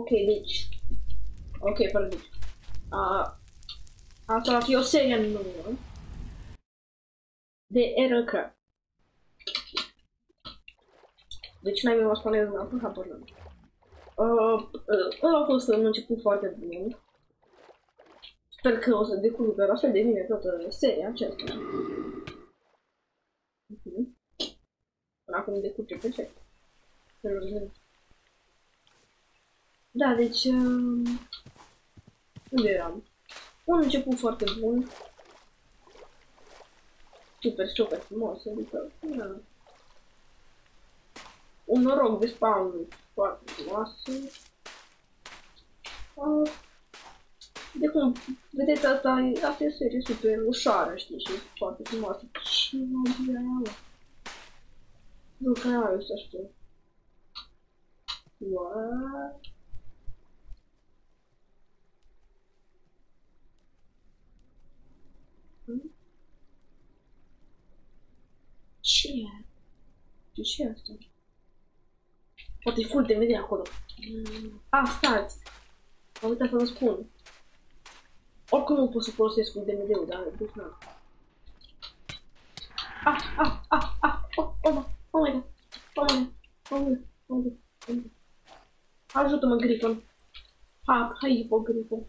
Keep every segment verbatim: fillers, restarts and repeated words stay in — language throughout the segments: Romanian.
Ok, deci. Ok, fără deci. Uh, asta va fi o serie nouă de Aircraft. Deci n-ai mai spune în apă, habar n-am. Uh, uh, ăla a fost un început foarte bun. Sper că o să decurgă la fel de bine toată seria aceasta. Uh-huh. Până acum decurge perfect. Da, deci... Uh, unde eram? Un început foarte bun. Super, super frumos, adică... Da. Un noroc de spawn foarte frumos. Uh, de cum, vedeți, asta, asta e o serie super ușoară, știi, și foarte frumoasă. Ce magia e aia? Nu, că aia să știu. What? Hmm? Ce e? De ce e asta? Poate e full de vedere acolo. Ah, stați! Am uitat să vă spun. Oricum nu pot să folosesc full de D-ul, dar deci n-am. Ah, ah, ah, ah, oh, oh, oh my god, oh my god, oh my god, oh my god, oh my god. Ajută-mă, Griffon. Ha, hai, po, Griffon.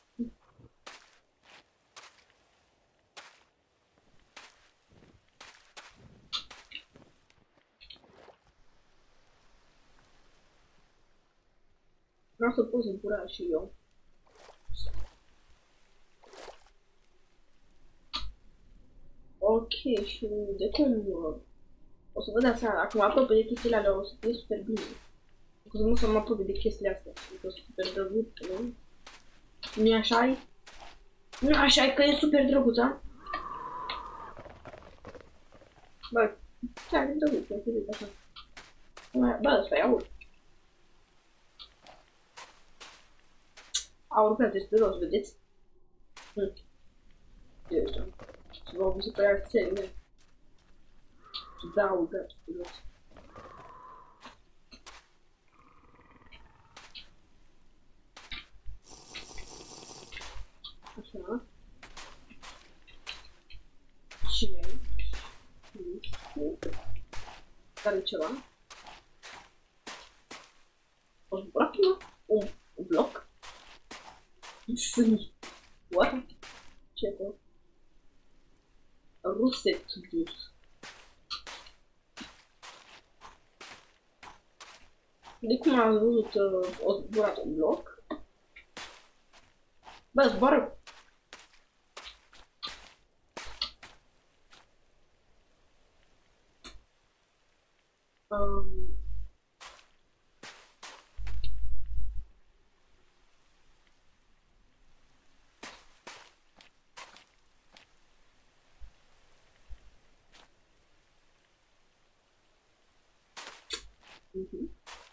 Vreau să pot zbura și eu. Ok, și de cum o să vă dați seama, dacă mă apropie de chestiile alea, o să fie super bine. Că nu să mă apropie de chestiile astea, că sunt super drăguț, nu? Nu-i așa-i? Nu așa-i că e super drăguț, a? Bă, chiar e drăguț, e drăguț așa. Bă, ăsta e aur. Aur prea despre rost, vedeți? Hm. Eu știu. Să vă obuzit pe aia țările. Da, aur prea despre rost. Așa. Și ei. Care ceva? O zbura prima? Un, un bloc? Sâni. What? Ce e? Ruset dus. De cum am văzut uh, o zburat un bloc? Bă, zboară! Um... Mm-hmm.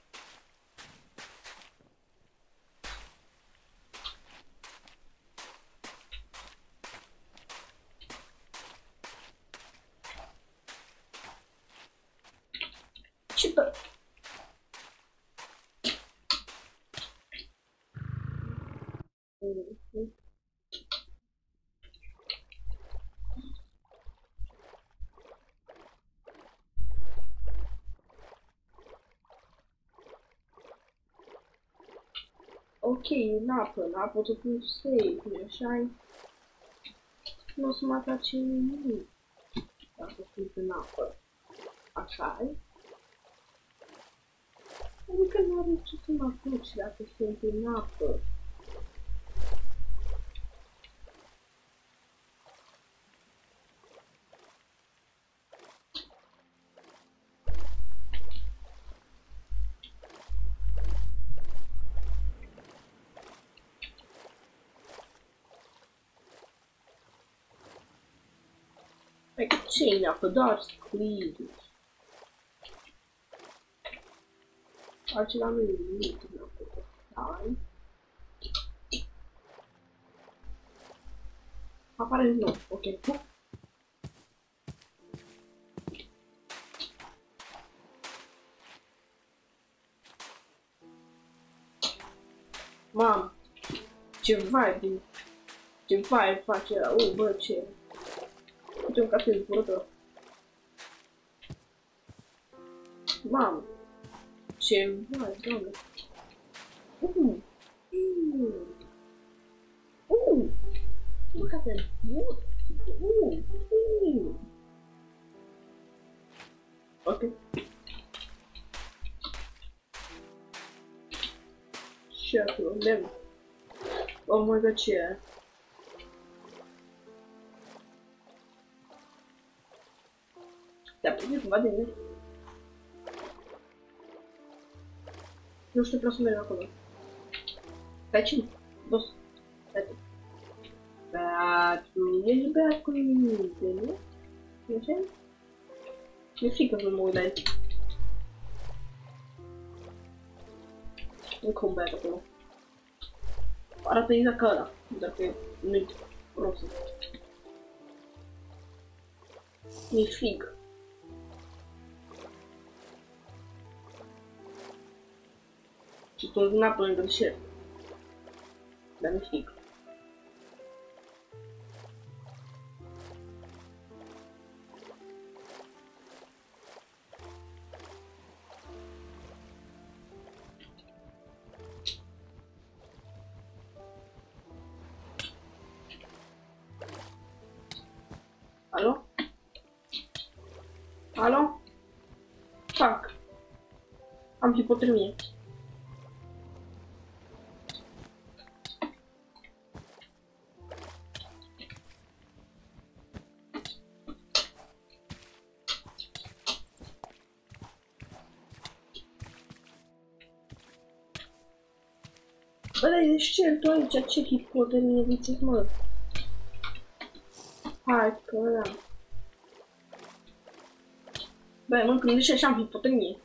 Ce bă? Mm-hmm. Ok, în apă, în apă totul safe, nu așa? Nu o să mă atace nimic. Dacă sunt în apă. Așa-i? Adică nu are ce să mă apuci dacă sunt în apă. Hai că ce-i în apă? Doar squid-uri. Altceva nu e nimic în apă. Hai. Apare din nou. Ok. Mamă, ce vibe, ce vibe face ăla, uh, bă, ce... Uite un castel zburător. Mamă, ce vibe, doamne. Uh, uh, uh, bă, castel, uh, uh, uh. Ok. Și acolo, lemn. Oh my god, ce e? Te-a prins cumva de mine? Nu știu, vreau să merg acolo. Stai, cine? Boss. Stai tu. Beatu, ești beat cu minte, nu? E așa? Mi-e frică să mă uit la el. Încă un băiat acolo. Arată exact ca ăla, dar că nu-i rost. Mi-e frig. Și tu în apă lângă deșert. Dar mi-e frig. Alo? Alo? Fac. Am hipotermie. Bă, dar ești ce tu aici? Ce hipotermie ziceți, mă? Hai, că ăla. Bă, mă, când și așa am hipotermie.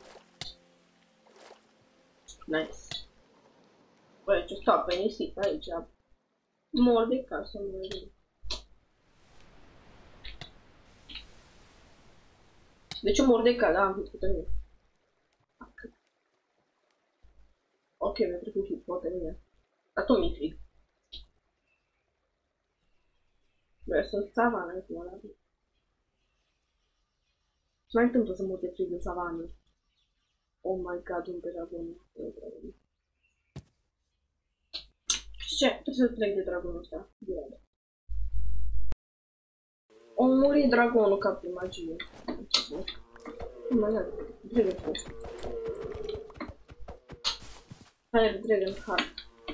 Nice. Bă, ce stau pe nisip aici. Mor de casă, mă zic. De ce mor de casă? Da, am hipotermie. Ok, mi-a trecut hipotermie. Dar tot mi-e frig. Bă, sunt savană acum la zi. Ce mai întâmplă să mă de frig în savană? Oh my god, un dragon. Și ce? Trebuie să trec de dragonul ăsta. Direct. O muri dragonul ca prin magie. Oh my god, Dragon Force. Fire Dragon Heart.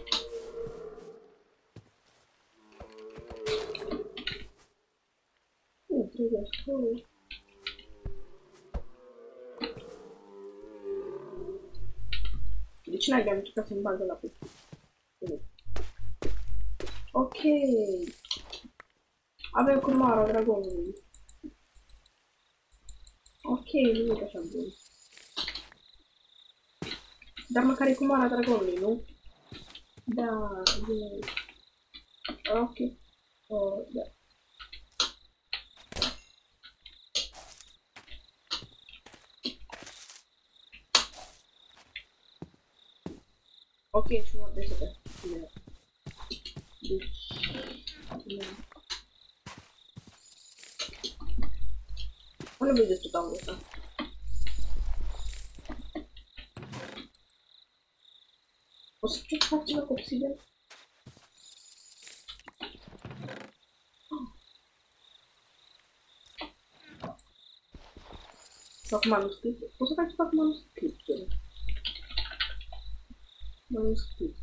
Oh, Dragon Force. De ce n-ai gândit ca să-mi bagă la puțin? Ok. Avem curmara dragonului. Ok, nu e așa bun. Dar măcar e curmara dragonului, nu? Da, e... Ok. Oh, da. Ok, și mă de să te. Deci... Nu vedeți tot anul ăsta. O să ce faci la obsidian? Fac manuscrit. O să faci fac manuscrit. Manuscrit.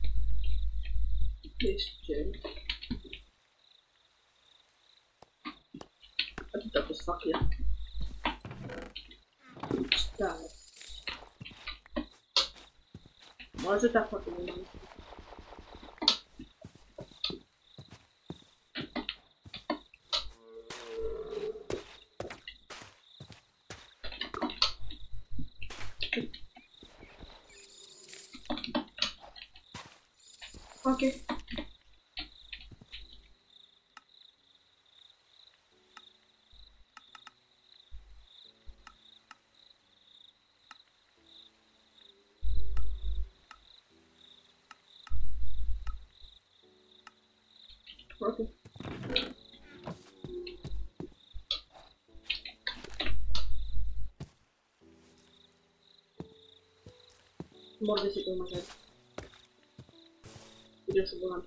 Deci ce? Atâta pot să fac eu. Da. M-a ajutat foarte mult. Ok. Ok. Mor de sete mai tare. Trebuie să volan.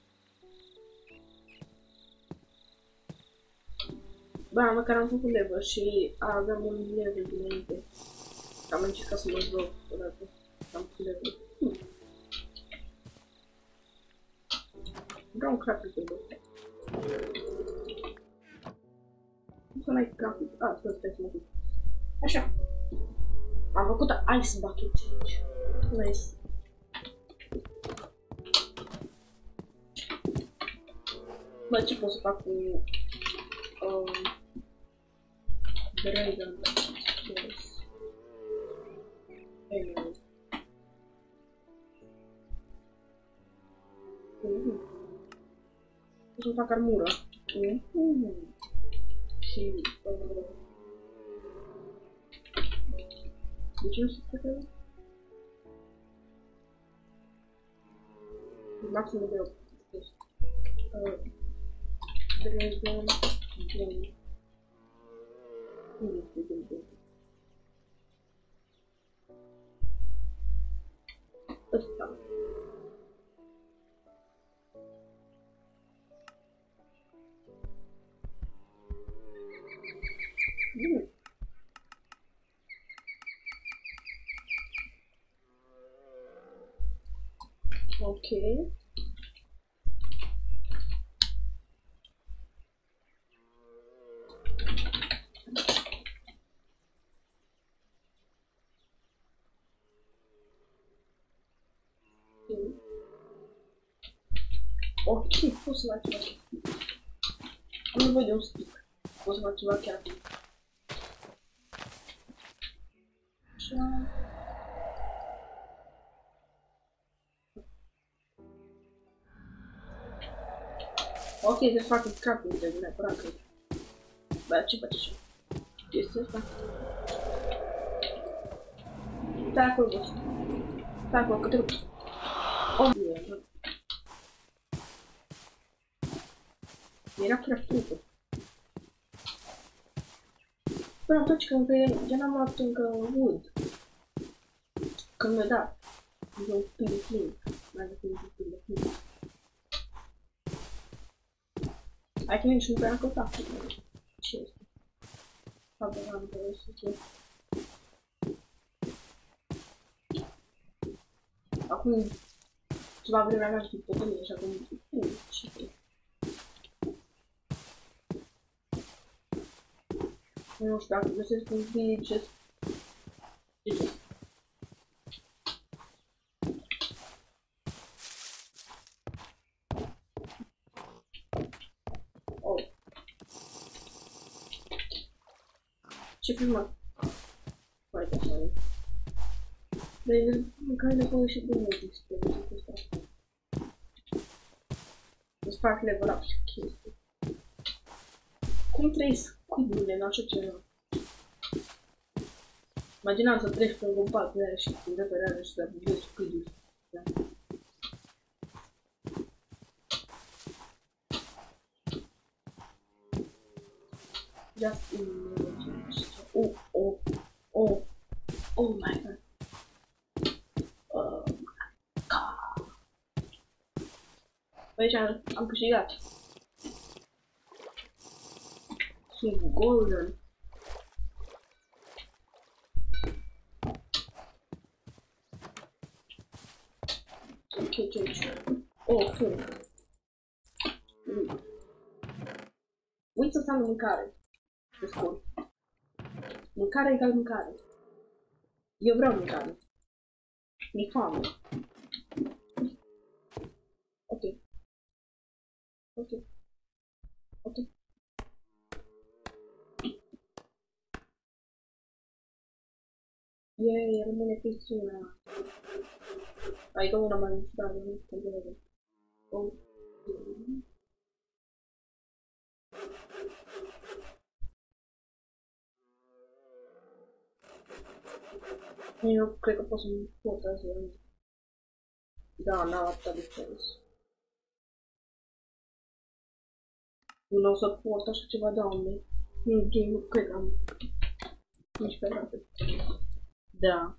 Bă, măcar am făcut level și aveam un level dinainte. Am încercat să mă joc odată. Am făcut level. Hm. Vreau un craft de bă. Nu să n-ai craft. A, stai, stai să mă duc. Așa. Am făcut ice bucket aici. Nice. Bă, ce pot să fac cu... Um, Dragon. Yes. Anyway. Uh-huh. Pot să fac armură. Uh-huh. Și... Uh, de ce nu se poate? Maximum de opt. Uh, Dragon. Dragon. Nu este de bine. Ăsta. Bine. Ok. Ok, posso să fac ceva. Am nevoie de un stick. Pot să fac ceva chiar. Așa. Ok, se fac crafting de neapărat, cred. Bă, ce faci așa? Ce este asta? Stai acolo, bă. Stai acolo, că te rup. Oh, bine. Era chiar trupă. Până atunci când eu n-am luat încă wood. Când mi-a dat. Eu pin de flint. Mai de pin de flint. Hai că nici nu prea căuta. Ce este? Faberam de restul. Acum ceva vreme aveam și pe mine și acum ce e? Nu știu dacă găsesc un villages. Oh. Ce filmă? Foarte funny. Dar e mâncare nevoie și de muzic, sper că asta. Îți fac level up și chestii. Cum trăi squid-urile în așa ceva? Imaginam să treci pe un pat de aia și când de pe reale și să vezi squid-uri. Da. Just imagine. Oh, oh, oh, oh my god. Oh my god. Aici am, am câștigat. Sunt golden. Ok, ce aici? Oh, fum. Mm. Uit să înseamnă mâncare. Pe scurt. Mâncare egal mâncare. Eu vreau mâncare. Mi-e foame. Ok. Ok. Ok. Yay, rămâne chestiunea. Adică una mai mică, dar nu știu de vedere. Ok. Eu cred că pot să-mi pot azi. Da, n-am atâta de sens. Nu o să port așa ceva, Doamne. Nu, nu cred că am nici pe dată. Da.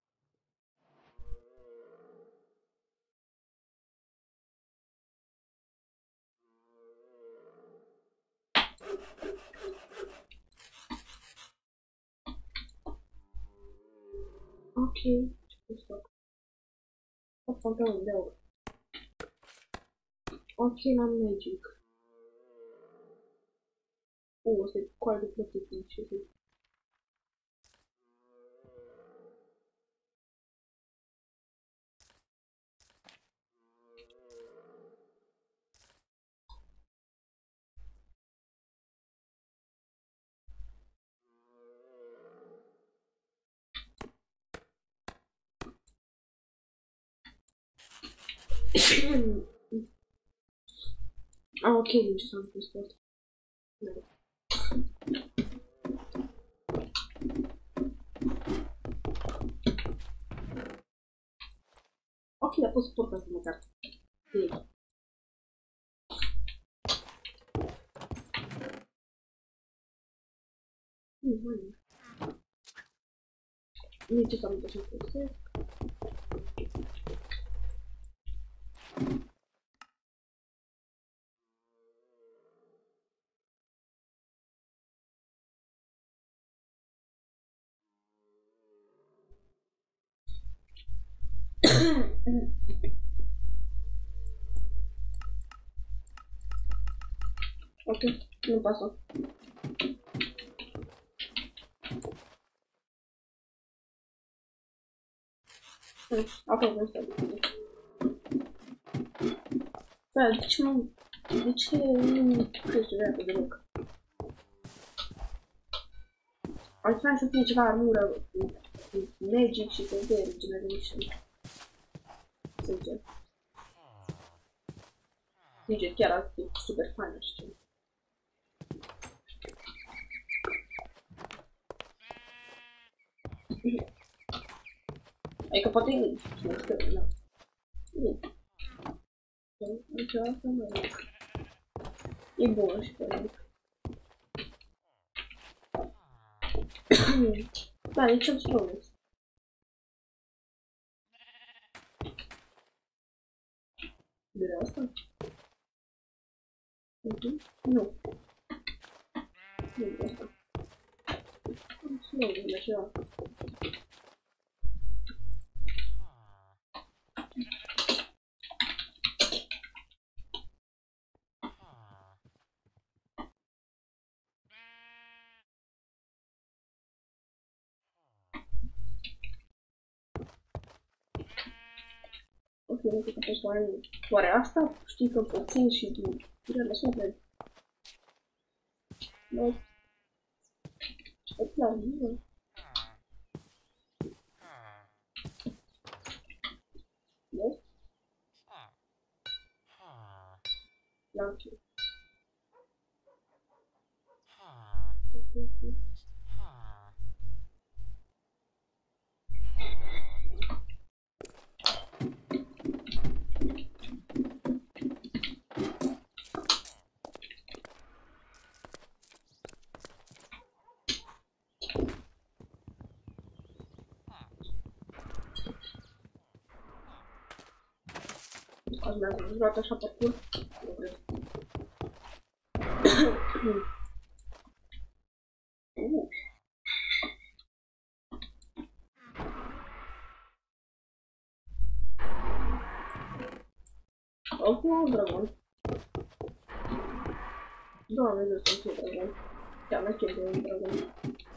Ok, ce pot să fac? Fac pantaloni de aur. Ok, n-am magic. Uh, ăsta e coară de protecție, ce zic. Ah, ok, deci s-a pus tot. Ok, dar pot să port asta măcar. Ei. Nici ce s-a putut să folosesc. Ok, nu pasă. Acum nu stai. Da, de ce nu... De ce nu crește de apă deloc? Ar trebui să fie ceva armură magic și să dea regeneration. Să zicem. Zice, chiar ar fi super fain, știu. Adică poate nu știu, da. Nu. Deci asta nu e. E bun și pe mic. Da, e cel strong. De asta? Nu. Nu de asta. Nu de ceva. Ok, nu cred că poți oare... Oare asta știi că puțin și din... Ia, lăsăm pe... Nu. E clar, nu. Nu? L-am știut. Azi mi-am luat așa pe cur. Nu cred. Uh. Ok, un dragon. Doamne, de să fie dragon. Chiar mai chem de un dragon.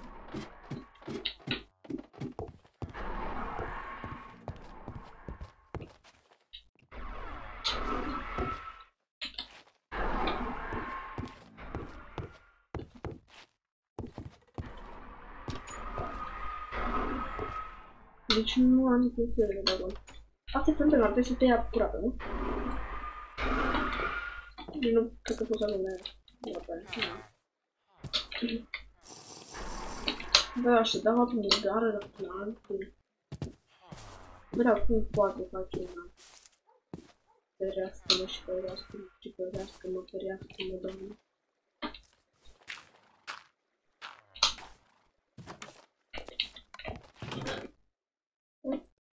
Deci nu am niciun fel de dragon. Asta e foarte mare, trebuie să te ia curată, nu? Deci nu cred că poți să nu la pe da, și dava prin gară la plan. Vreau cum poate face una. Ferească-mă și ferească-mă și ferească-mă, ferească-mă, doamne.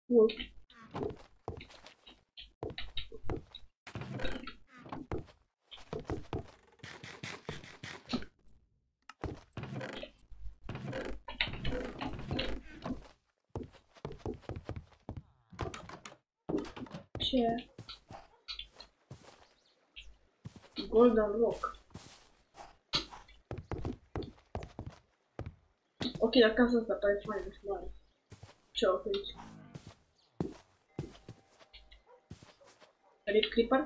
Wolf. Ce? Golden Rock. Ok, dar casa asta pare faină și mare. Ce au aici? Rip Creeper?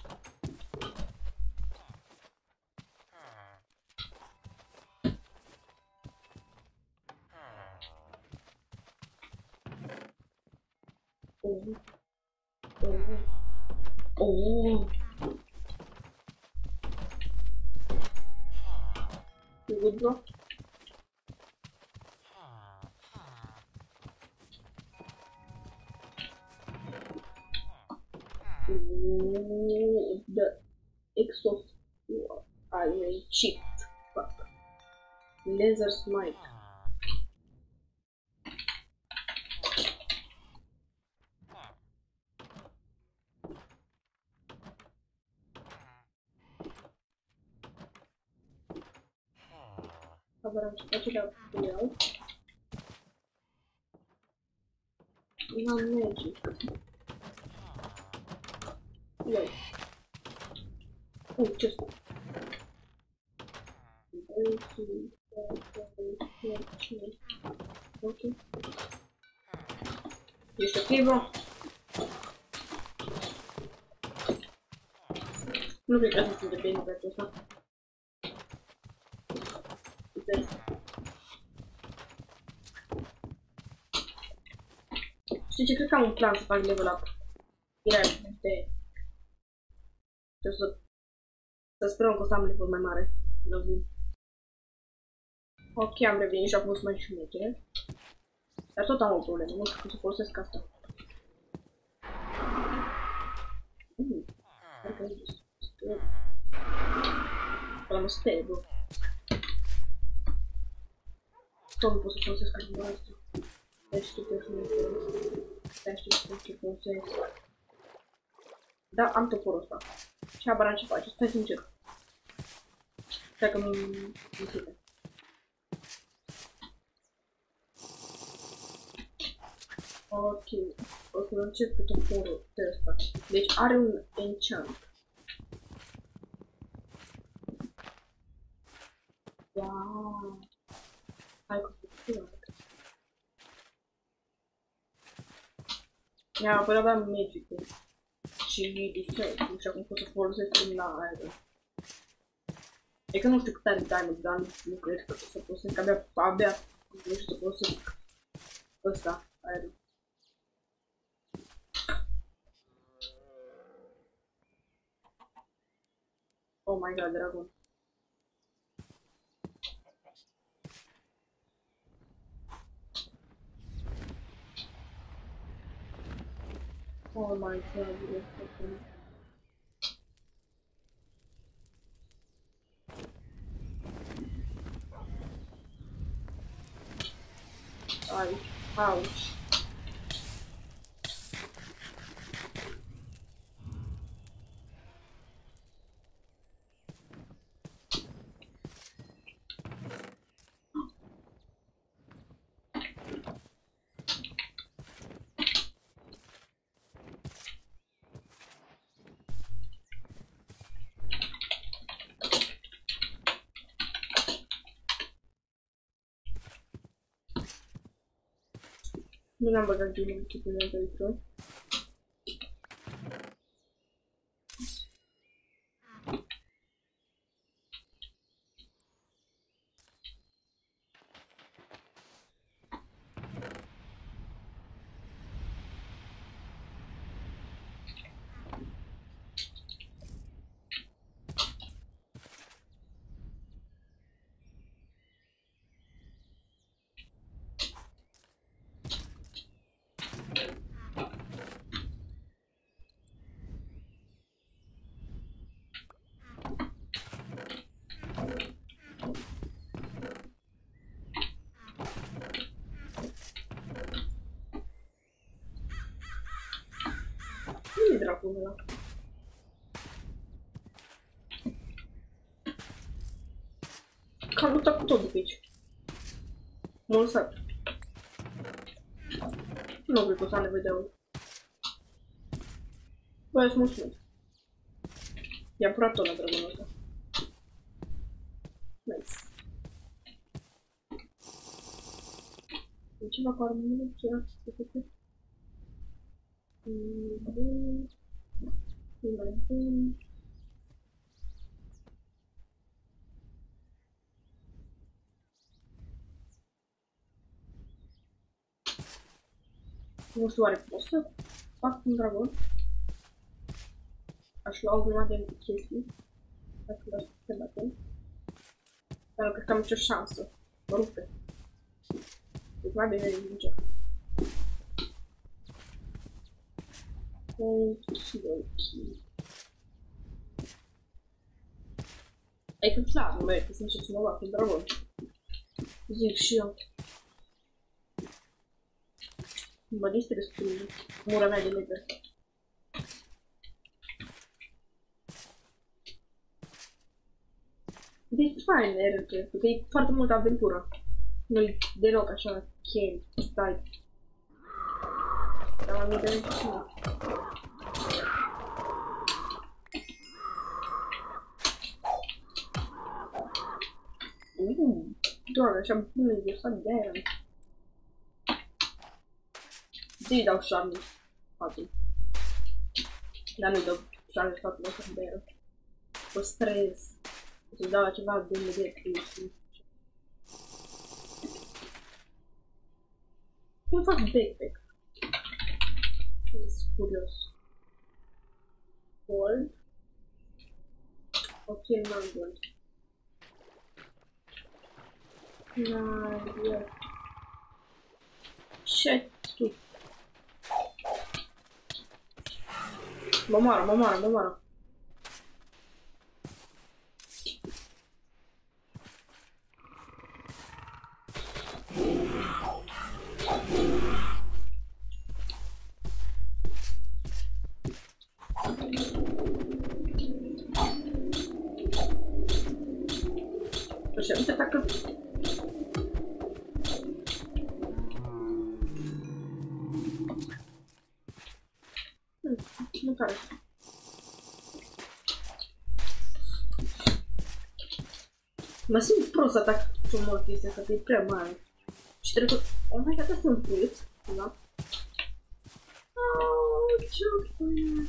Oh. Oh. Oh. You good, bro? Ooh, the exo I will cheat. Fuck. Laser smite. Agora a gente pode tirar o tutorial. Na magic. E aí? Oh, just. Ok. Ești ok, bro? Nu cred că sunt de bine pe acesta. Înțeles. Știi ce? Cred că am un plan să fac level up. Direct de... Să, să sperăm că o să am level mai mare. Ok, am revenit și acum să mai șmechere. Dar tot am o problemă, nu știu cum să folosesc asta. Mm, cred că e destul. Ăla mă sperie, bro. Tot nu pot să folosesc așa asta. Deci știu că șmechere. Stai, știu ce folosesc. Da, am toporul ăsta. Și habar ce face, stai sincer. Stai că mi-mi ține. Ok, o să încep cu toporul ăsta. Deci are un enchant. Wow. Hai cu toporul. Ia, apoi aveam magic-ul. Și distress, nu știu acum pot să folosesc la aer. E că nu știu cât are diamond, dar nu, nu cred că o să folosesc, abia, abia nu știu să folosesc ăsta, aer. Oh my god, dragon. Oh my god, you're fucking... Ai, ouch. Nu l-am băgat din echipul de aici. dracu ăla? Că am luptat cu tot de pe aici. M-a lăsat. Nu cred că o să am nevoie de aur. Băi, îți mulțumesc. I-am furat tot la dragonul ăsta. Nice. E ceva cu armură, ce era să făcut? Bun. Mai bun. Nu știu, oare pot să fac un dragon? Aș lua o grămadă de chestii. Dacă le-aș putea bate. Dar nu cred că am nicio șansă. Mă rupe. Deci mai bine din încerc. Ok, ok. E că clar, nu merită să încerci să mă fac un dragon. Zic și eu. Mă distrez cu mura mea de lever. Deci fain R P, pentru că e foarte multă aventură. Nu-i deloc așa chem, stai. Dar m-am ideea și nu. Uuu, doar așa bune de asta de aia. Zi dau șarme, fatul. Dar nu-i dau șarme fatul ăsta de aia. O stres. O să-i dau ceva de imediat. Cum fac backpack? Sunt curios. Gold. Ok, n-am gold. N-am gold. Ce tu? Mă moară, mă moară, mă moară. Așa, uite dacă... Nu care. Mă simt prost să atac frumos chestia asta, că e prea mare. Și trebuie că... Oh my god, asta e un puiet, da? Oh, ce-o fain.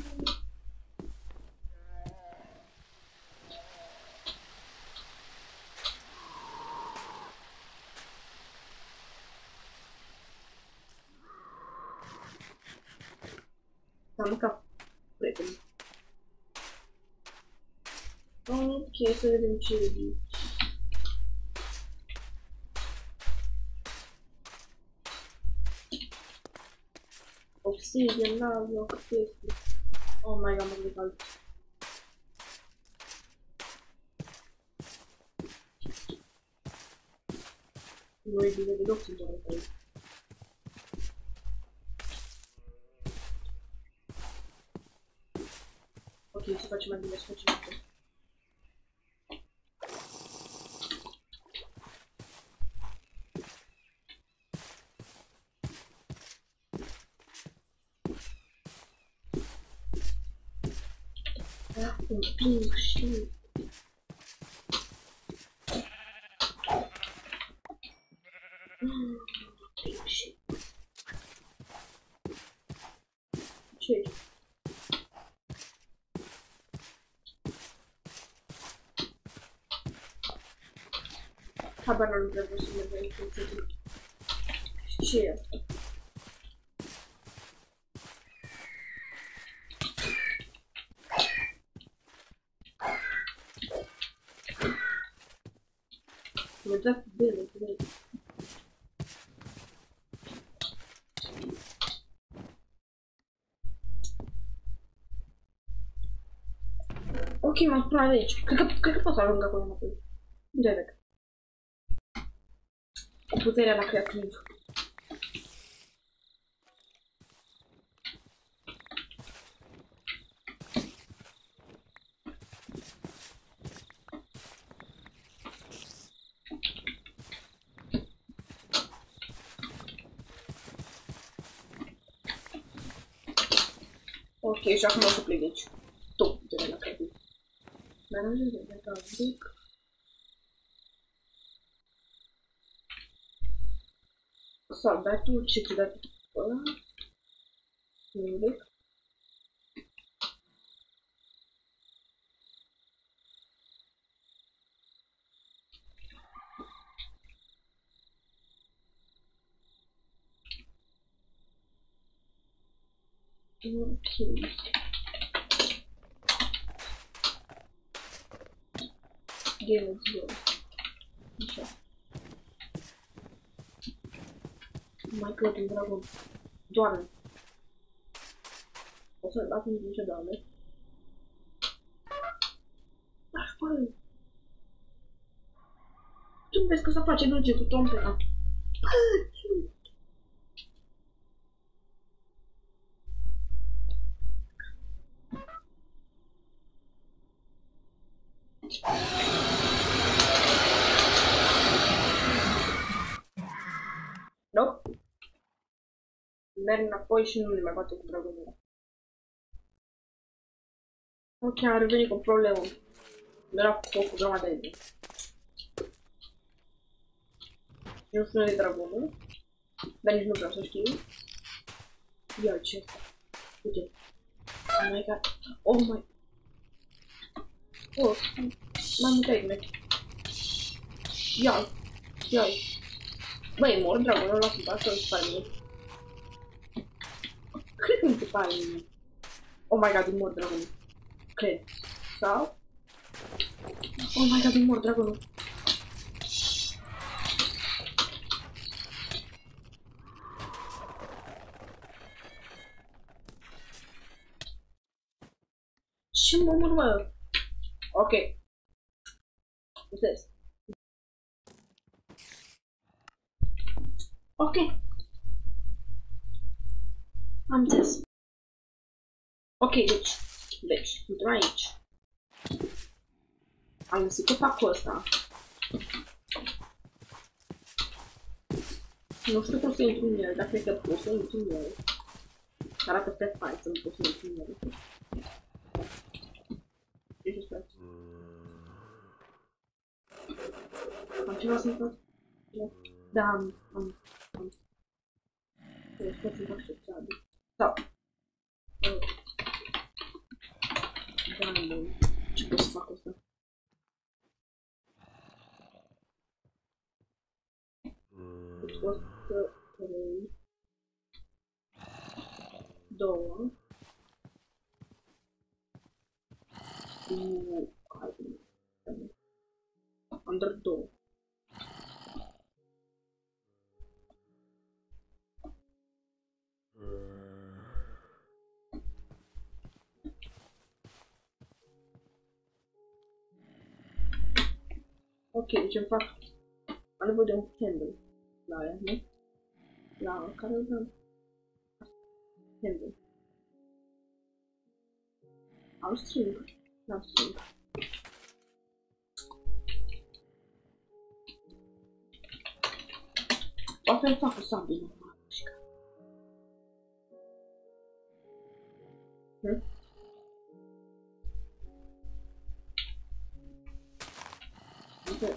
S-a mâncat prietenii. Ok, să vedem ce e aici. Obsidian, lava, chestii. Oh my god, mă gândesc alt. Nu e bine deloc să doar aici. Ok, ce facem mai bine, să facem asta. Da, un ping și... Ping și... Ce-i? Habar nu trebuie să ne vedem. Ce e asta? Mă dă bine, bine. Ok, m-am pus aici. Cred că, cred că pot să ajung acolo înapoi. Direct. Cu puterea la creativ. Ok, și acum o să plec de aici. Tot de la credit. Dar nu știu de la zic. Sau, dar tu ce ți-ai dat ăla? Nu vezi? Ok. Game of Thrones. Așa. Mai cred un dragon. Doamne. O să-l las în niște doamne. Aș pare. Tu vezi că se face dulce cu trompeta. Nope. Merg înapoi și nu le mai bate cu dragonul. Ok, am revenit cu o problemă. Era cu focul grămadă de bine. Nu sună de dragonul. Dar nici nu vreau să știu. Ia ce asta. Uite. Oh my god. Oh my. Oh, m-am mutat ignec. Ia-l. Ia-l. Băi, mor dragonul ăla sunt asta, nu se pare mie. Cred că nu se pare mie. Oh my god, îi mor dragonul. Cred. Sau? Oh my god, îi mor dragonul. Ce mă mor, mă? Ok. Înțeles. Ok. Am înțeles. Ok, deci. Deci, suntem aici. Am găsit copacul ăsta. Nu știu cum să intru în el, dar cred că pot să intru în el. Arată prea fain să nu pot să intru în el. Ce este? Am ceva să fac? Da, am, am, am. Trebuie să fac și cealaltă. Sau. Da, bun. Ce pot să fac asta? Deci pot să trei. Două. Nu. Am doar două. Ok, deci îmi fac... Am nevoie de un candle la aia, nu? La care îl dăm? Candle. Am string. N-am string. O să-l fac cu sabie normal. Hm? Ok.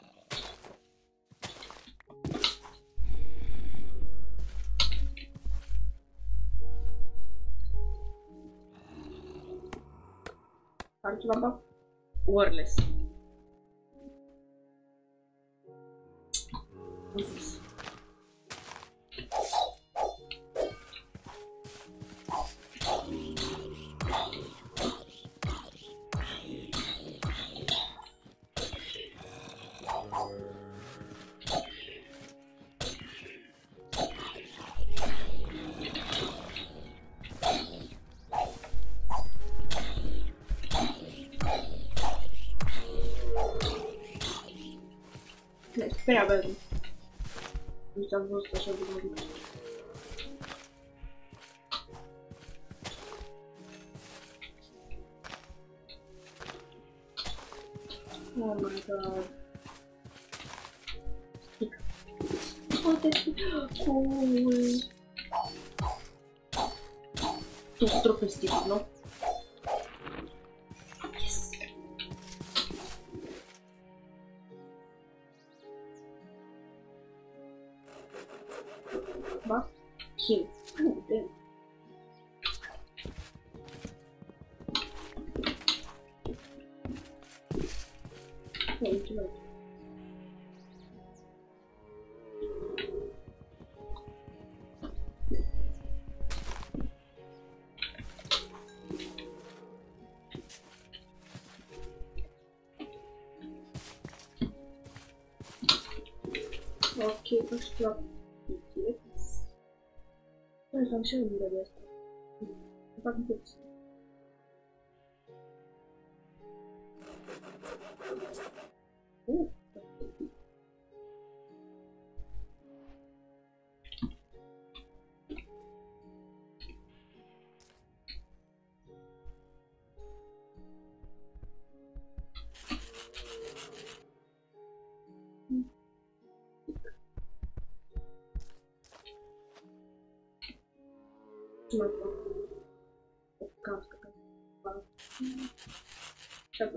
Are ceva bă? Wireless. Prea bine. Nu ți-am văzut așa de mult. Oh my god. Oh, that's cool. tutto troppo estivo, no? Yes. Va? Sì. Salute. Niente. Ok, questo è poi non c'è un di essere infatti questo uh. Ma oh, casca, casca. Vabbè.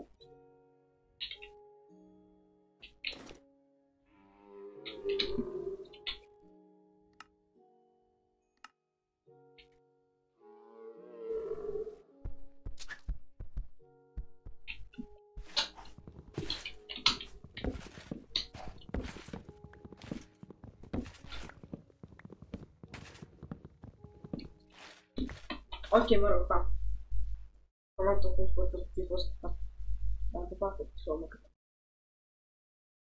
Ok, ora qua. Ho fatto con questo tipo sta. Tanto fatto, insomma, che